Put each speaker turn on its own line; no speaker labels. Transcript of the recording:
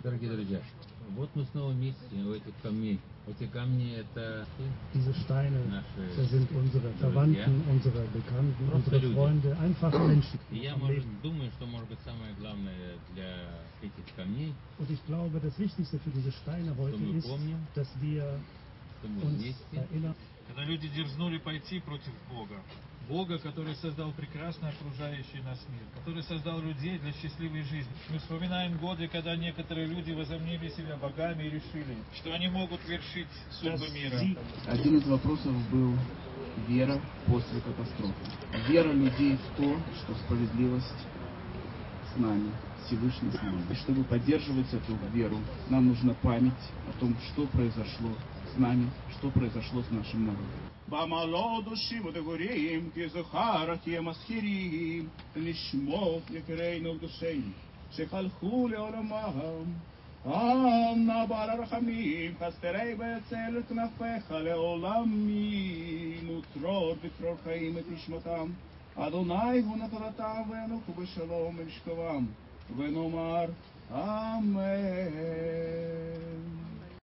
Дорогие друзья, вот мы снова вместе у этих камней. Эти камни это
Diese Steine,
наши
das sind unsere Verwandten, unsere Bekannten, unsere Freunde, einfach Menschen.
И я думаю, что может быть самое главное для этих камней,
Und ich glaube, das Wichtigste für diese Steine heute ist, dass wir uns erinnern.
Когда люди дерзнули пойти против Бога, Бога, который создал прекрасно окружающий нас мир, который создал людей для счастливой жизни. Мы вспоминаем годы, когда некоторые люди возомнили себя богами и решили, что они могут вершить судьбы мира.
Один из вопросов был вера после катастрофы. Вера людей в то, что справедливость с нами, Всевышний с нами. И чтобы поддерживать эту веру, нам нужна память о том, что произошло с нами, что произошло с нашим народом. בעמלו דושים ודגורים, כי זוכר כי הם מזכירים, לשמות יקירינו וקדושינו, שחלכו לעולמם. נא בעל הרחמים, חסתרי ויצל את כנפיך לעולמים, ותרור ותרור חיים את נשמתם. אדוני הוא נחלתם וינוחו בשלום ונשכבם, ונאמר אמן.